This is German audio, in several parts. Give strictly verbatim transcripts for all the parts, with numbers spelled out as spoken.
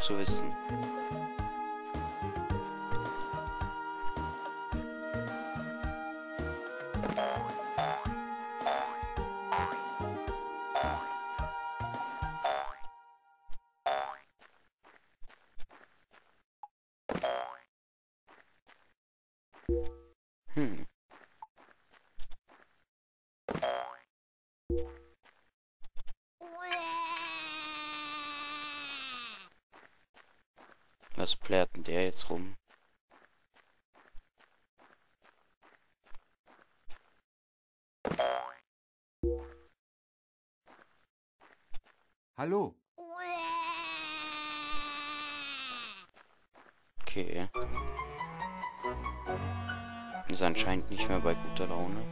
zu wissen. Hm. Was plärt denn der jetzt rum? Hallo. Okay. Ist anscheinend nicht mehr bei guter Laune.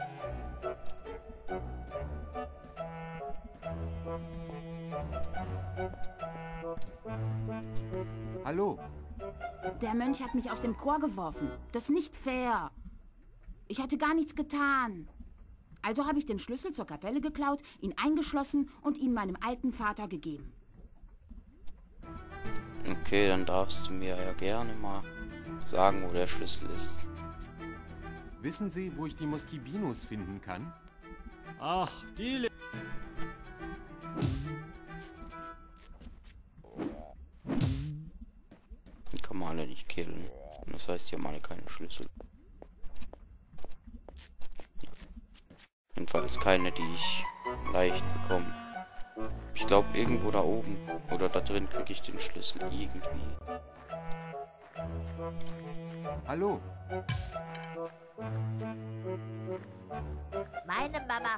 Hallo. Der Mönch hat mich aus dem Chor geworfen. Das ist nicht fair. Ich hatte gar nichts getan. Also habe ich den Schlüssel zur Kapelle geklaut, ihn eingeschlossen und ihn meinem alten Vater gegeben. Okay, dann darfst du mir ja gerne mal sagen, wo der Schlüssel ist. Wissen Sie, wo ich die Moskibinos finden kann? Ach, die... Le Die kann man alle nicht killen. Das heißt, die haben alle keinen Schlüssel. Jedenfalls keine, die ich leicht bekomme. Ich glaube, irgendwo da oben oder da drin kriege ich den Schlüssel irgendwie. Hallo. Meine Mama.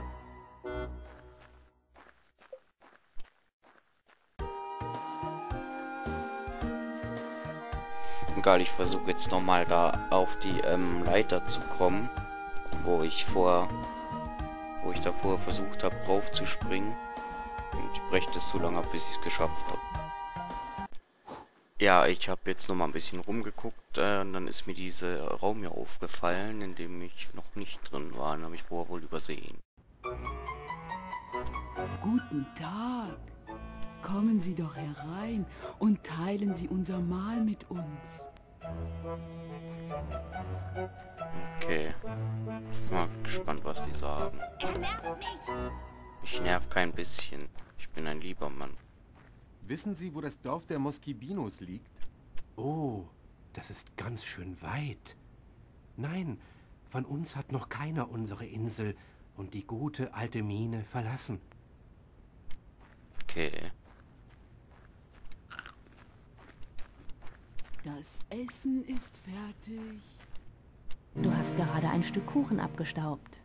Egal, ich versuche jetzt nochmal da auf die ähm, Leiter zu kommen, wo ich vor, wo ich davor versucht habe, raufzuspringen. Und ich breche das so lange ab, bis ich es geschafft habe. Ja, ich habe jetzt noch mal ein bisschen rumgeguckt äh, und dann ist mir dieser Raum hier aufgefallen, in dem ich noch nicht drin war. Den habe ich vorher wohl übersehen. Guten Tag. Kommen Sie doch herein und teilen Sie unser Mahl mit uns. Okay. Ich bin mal gespannt, was die sagen. Er nervt mich. Ich nerv kein bisschen. Ich bin ein lieber Mann. Wissen Sie, wo das Dorf der Moskibinos liegt? Oh, das ist ganz schön weit. Nein, von uns hat noch keiner unsere Insel und die gute alte Mine verlassen. Okay. Das Essen ist fertig. Du hast gerade ein Stück Kuchen abgestaubt.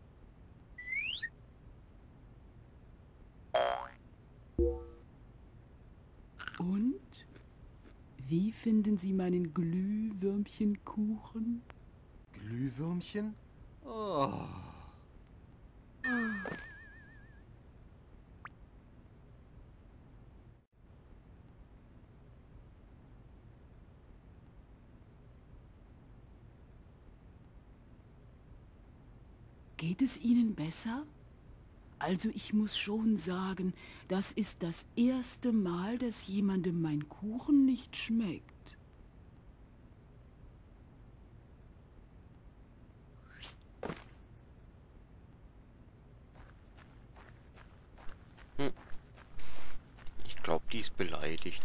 Und? Wie finden Sie meinen Glühwürmchenkuchen? Glühwürmchen? Oh. Geht es Ihnen besser? Also ich muss schon sagen, das ist das erste Mal, dass jemandem mein Kuchen nicht schmeckt. Hm. Ich glaube, die ist beleidigt.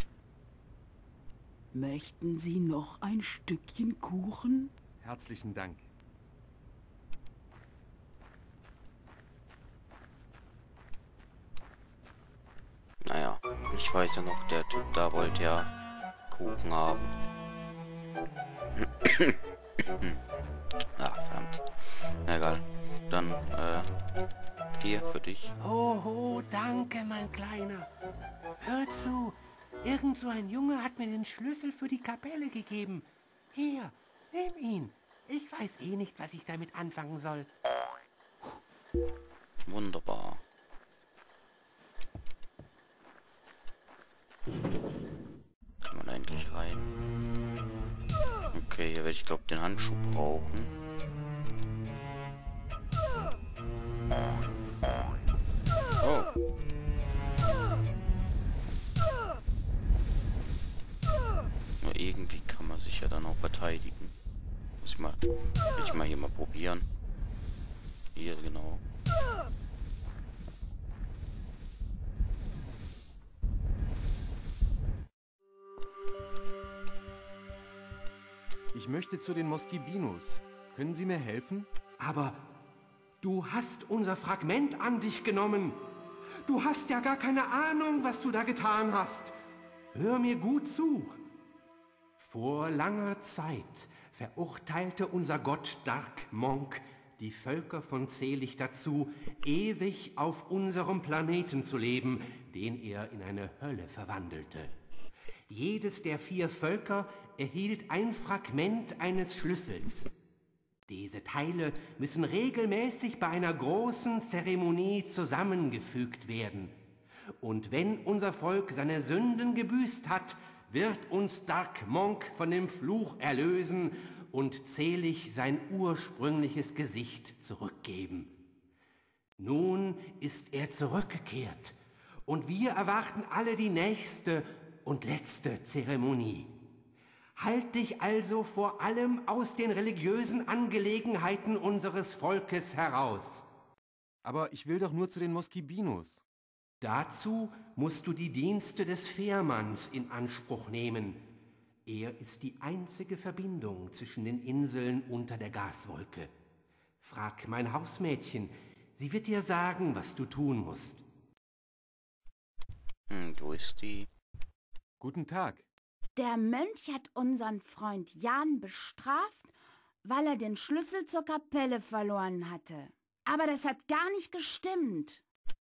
Möchten Sie noch ein Stückchen Kuchen? Herzlichen Dank. Naja, ich weiß ja noch, der Typ da wollte ja Kuchen haben. Ah, verdammt. Na egal. Dann, äh, hier für dich. Ho, ho, danke, mein Kleiner. Hör zu, irgend so ein Junge hat mir den Schlüssel für die Kapelle gegeben. Hier, nimm ihn. Ich weiß eh nicht, was ich damit anfangen soll. Wunderbar. Kann man endlich rein. Okay, hier werde ich glaube den Handschuh brauchen. Oh. man sich ja dann auch verteidigen. Muss ich mal, will ich mal hier mal probieren. Hier, genau. Ich möchte zu den Moskibinos. Können Sie mir helfen? Aber du hast unser Fragment an dich genommen. Du hast ja gar keine Ahnung, was du da getan hast. Hör mir gut zu. Vor langer Zeit verurteilte unser Gott Dark Monk die Völker von Zelig dazu, ewig auf unserem Planeten zu leben, den er in eine Hölle verwandelte. Jedes der vier Völker erhielt ein Fragment eines Schlüssels. Diese Teile müssen regelmäßig bei einer großen Zeremonie zusammengefügt werden. Und wenn unser Volk seine Sünden gebüßt hat, wird uns Dark Monk von dem Fluch erlösen und Zelig sein ursprüngliches Gesicht zurückgeben. Nun ist er zurückgekehrt und wir erwarten alle die nächste und letzte Zeremonie. Halt dich also vor allem aus den religiösen Angelegenheiten unseres Volkes heraus. Aber ich will doch nur zu den Moskibinos. Dazu musst du die Dienste des Fährmanns in Anspruch nehmen. Er ist die einzige Verbindung zwischen den Inseln unter der Gaswolke. Frag mein Hausmädchen, sie wird dir sagen, was du tun musst. Hm, wo ist die? Guten Tag. Der Mönch hat unseren Freund Jan bestraft, weil er den Schlüssel zur Kapelle verloren hatte. Aber das hat gar nicht gestimmt.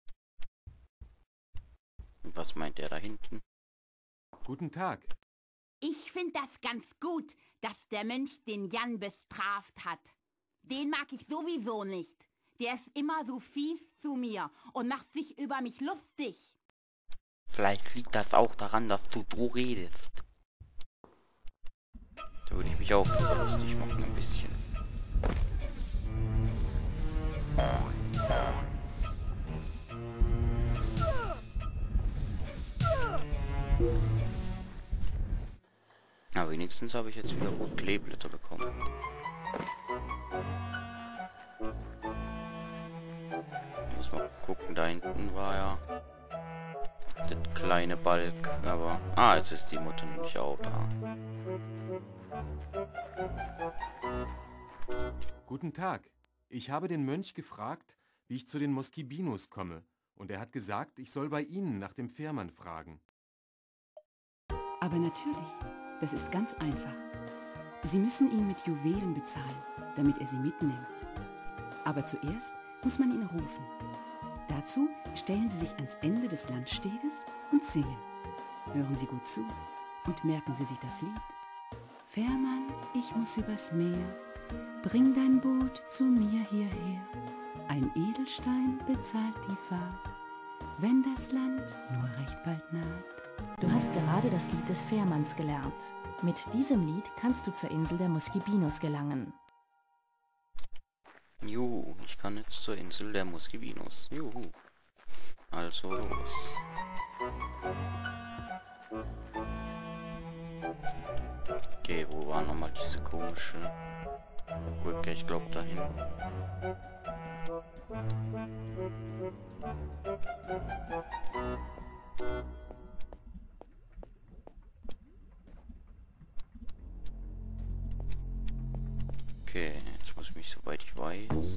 Und was meint er da hinten? Guten Tag. Ich finde das ganz gut, dass der Mönch den Jan bestraft hat. Den mag ich sowieso nicht. Der ist immer so fies zu mir und macht sich über mich lustig. Vielleicht liegt das auch daran, dass du so redest. Da würde ich mich auch drüber lustig machen, ein bisschen. Aber wenigstens habe ich jetzt wieder gut Kleeblätter bekommen. Muss mal gucken, da hinten war ja der kleine Balk, aber... Ah, jetzt ist die Mutter nämlich auch da. Guten Tag. Ich habe den Mönch gefragt, wie ich zu den Moskibinos komme. Und er hat gesagt, ich soll bei Ihnen nach dem Fährmann fragen. Aber natürlich, das ist ganz einfach. Sie müssen ihn mit Juwelen bezahlen, damit er sie mitnimmt. Aber zuerst muss man ihn rufen. Dazu stellen Sie sich ans Ende des Landsteges und singen. Hören Sie gut zu und merken Sie sich das Lied. Fährmann, ich muss übers Meer, bring dein Boot zu mir hierher. Ein Edelstein bezahlt die Fahrt, wenn das Land nur recht bald naht. Du hast gerade das Lied des Fährmanns gelernt. Mit diesem Lied kannst du zur Insel der Moskibinos gelangen. Juhu, ich kann jetzt zur Insel der Moskibinos. Juhu. Also los. Okay, wo war nochmal diese komische Brücke? Ich glaube dahin. Okay, jetzt muss ich mich, soweit ich weiß,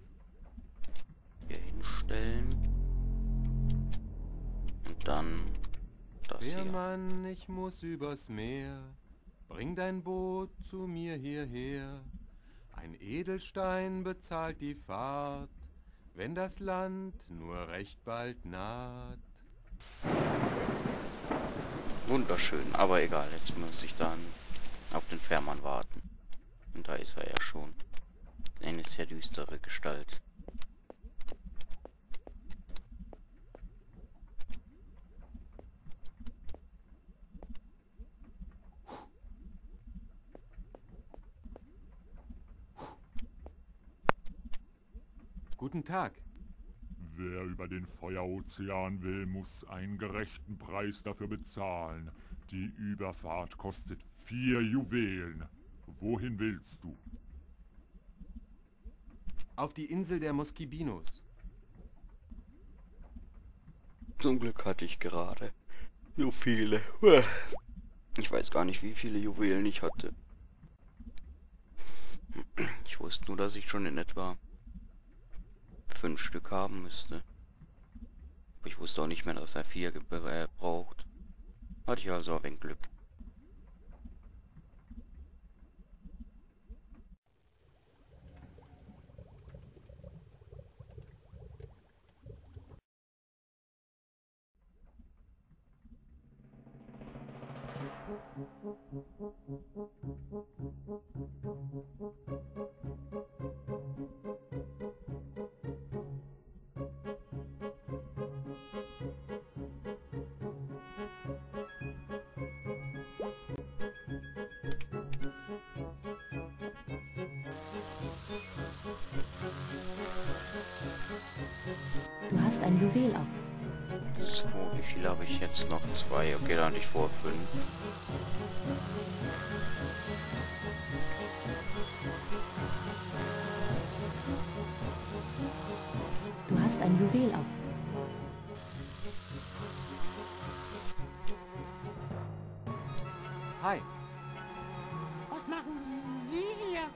hier hinstellen. Und dann das hier. Fährmann, ich muss übers Meer, bring dein Boot zu mir hierher. Ein Edelstein bezahlt die Fahrt, wenn das Land nur recht bald naht. Wunderschön, aber egal, jetzt muss ich dann auf den Fährmann warten. Und da ist er ja schon. Eine sehr düstere Gestalt. Guten Tag. Wer über den Feuerozean will, muss einen gerechten Preis dafür bezahlen. Die Überfahrt kostet vier Juwelen. Wohin willst du? Auf die Insel der Moskibinos. Zum Glück hatte ich gerade so viele. Ich weiß gar nicht, wie viele Juwelen ich hatte. Ich wusste nur, dass ich schon in etwa fünf Stück haben müsste. Aber ich wusste auch nicht mehr, dass er vier äh, braucht. Hatte ich also ein wenig Glück. Du hast ein Juwel ab. So, wie viel habe ich jetzt noch? Zwei. Okay, dann hatte ich vor fünf. Du hast ein Juwel ab. Hi. Was machen Sie hier?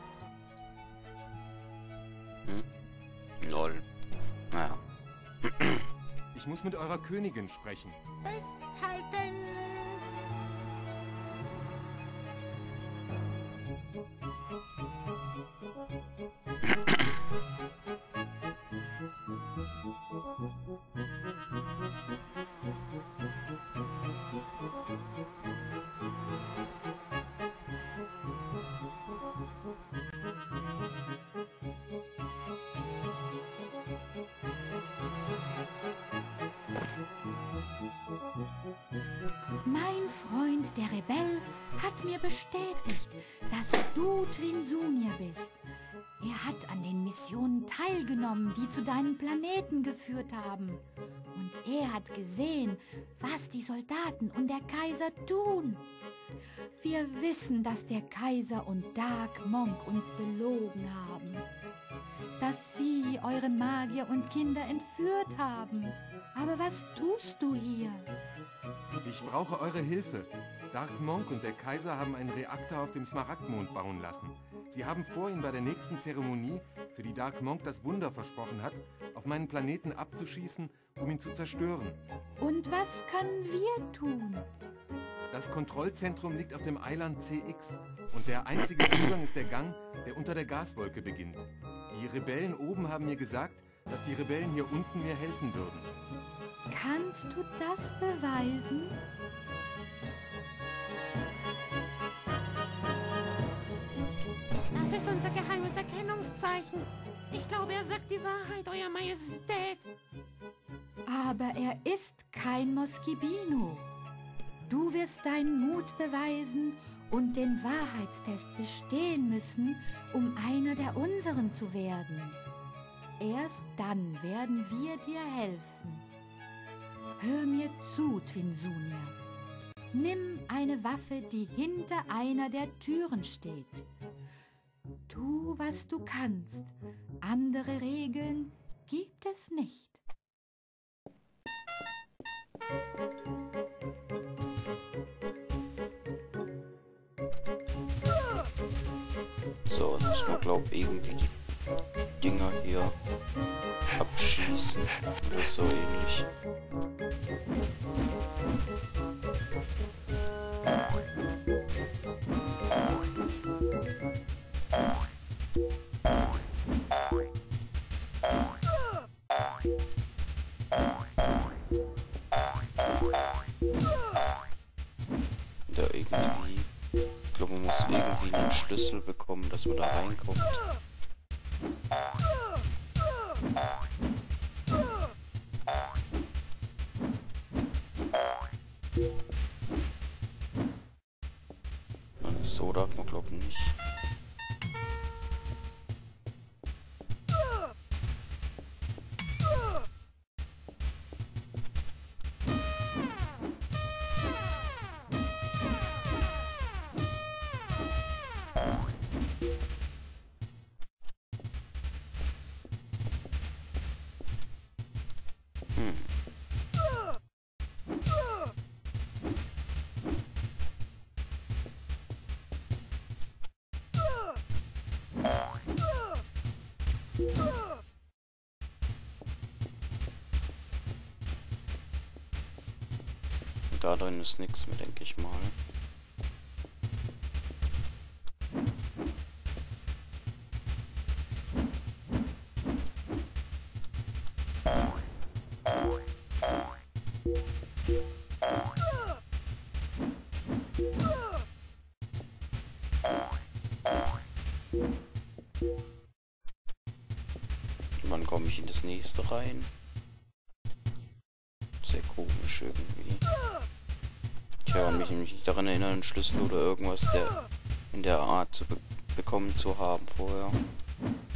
Hm? Lol. Naja. Ich muss mit eurer Königin sprechen. Festhalten! Mein Freund, der Rebell, hat mir bestätigt, dass du Twinsunia bist. Er hat an den Missionen teilgenommen, die zu deinem Planeten geführt haben. Und er hat gesehen, was die Soldaten und der Kaiser tun. Wir wissen, dass der Kaiser und Dark Monk uns belogen haben. Dass sie eure Magier und Kinder entführt haben. Aber was tust du hier? Ich brauche eure Hilfe. Dark Monk und der Kaiser haben einen Reaktor auf dem Smaragdmond bauen lassen. Sie haben vor, ihn bei der nächsten Zeremonie, für die Dark Monk das Wunder versprochen hat, auf meinen Planeten abzuschießen, um ihn zu zerstören. Und was können wir tun? Das Kontrollzentrum liegt auf dem Eiland C X und der einzige Zugang ist der Gang, der unter der Gaswolke beginnt. Die Rebellen oben haben mir gesagt, dass die Rebellen hier unten mir helfen würden. Kannst du das beweisen? Das ist unser geheimes Erkennungszeichen. Ich glaube, er sagt die Wahrheit, Euer Majestät. Aber er ist kein Moskibino. Du wirst deinen Mut beweisen und den Wahrheitstest bestehen müssen, um einer der unseren zu werden. Erst dann werden wir dir helfen. Hör mir zu, Twinsunia. Nimm eine Waffe, die hinter einer der Türen steht. Tu, was du kannst. Andere Regeln gibt es nicht. So, jetzt muss man, glaube ich, irgendwie die Dinger hier abschießen oder so ähnlich. Da irgendwie, ich glaube, man muss irgendwie einen Schlüssel bekommen, dass man da reinkommt. So darf man, glaube ich, nicht. da drin ist nichts mehr, denke ich mal. Wann komme ich in das nächste rein? Sehr komisch irgendwie. Ich kann mich nämlich nicht daran erinnern, einen Schlüssel oder irgendwas der in der Art zu be bekommen zu haben vorher.